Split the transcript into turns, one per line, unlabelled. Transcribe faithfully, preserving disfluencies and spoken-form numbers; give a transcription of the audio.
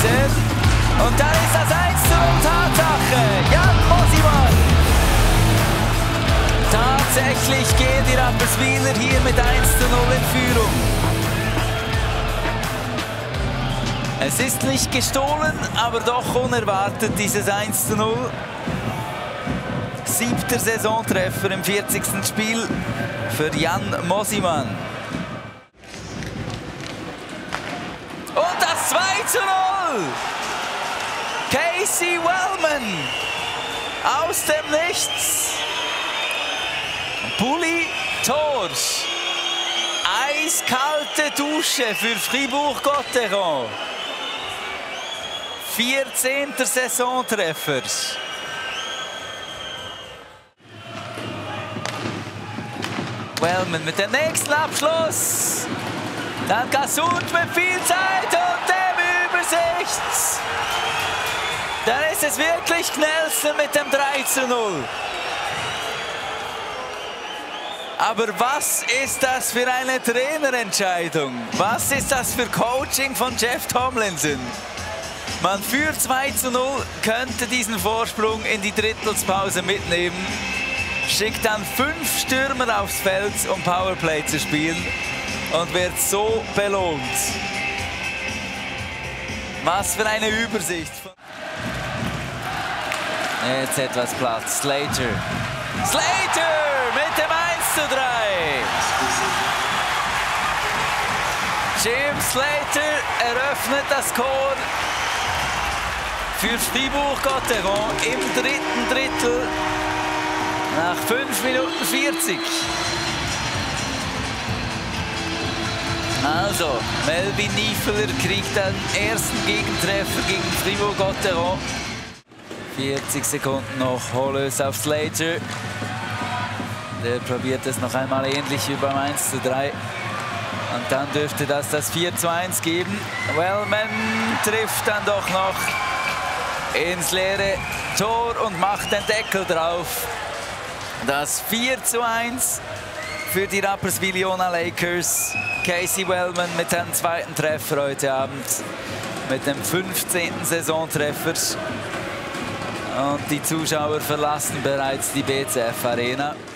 Slater. Und dann ist das eins zu null Tatsache. Jan Mosimann. Tatsächlich gehen die Rapperswiler hier mit eins zu null in Führung. Es ist nicht gestohlen, aber doch unerwartet dieses eins zu null. Siebter Saisontreffer im vierzigsten Spiel für Jan Mosimann. Und das zwei zu null! Casey Wellman aus dem Nichts. Bulli Torsch. Eiskalte Dusche für Fribourg-Gotteron. vierzehnter Saisontreffer. Wellman mit dem nächsten Abschluss. Dann Gasut mit viel Zeit und dem Übersicht. Dann ist es wirklich Knelsen mit dem drei zu null. Aber was ist das für eine Trainerentscheidung? Was ist das für Coaching von Jeff Tomlinson? Man führt zwei zu null, könnte diesen Vorsprung in die Drittelspause mitnehmen, schickt dann fünf Stürmer aufs Feld, um Powerplay zu spielen und wird so belohnt. Was für eine Übersicht. Jetzt etwas Platz. Slater. Slater mit dem eins zu drei. Jim Slater eröffnet das Tor für Fribourg-Gotteron im dritten Drittel nach fünf Minuten vierzig. Also, Melvin Niefeler kriegt den ersten Gegentreffer gegen Fribourg-Gotteron. vierzig Sekunden noch, Hollös auf Slater. Der probiert es noch einmal ähnlich wie beim eins zu drei. Und dann dürfte das das vier zu eins geben. Wellman trifft dann doch noch ins leere Tor und macht den Deckel drauf. Das vier zu eins für die Rapperswil-Jona Lakers. Casey Wellman mit seinem zweiten Treffer heute Abend. Mit dem fünfzehnten Saisontreffer. Und die Zuschauer verlassen bereits die B C F Arena.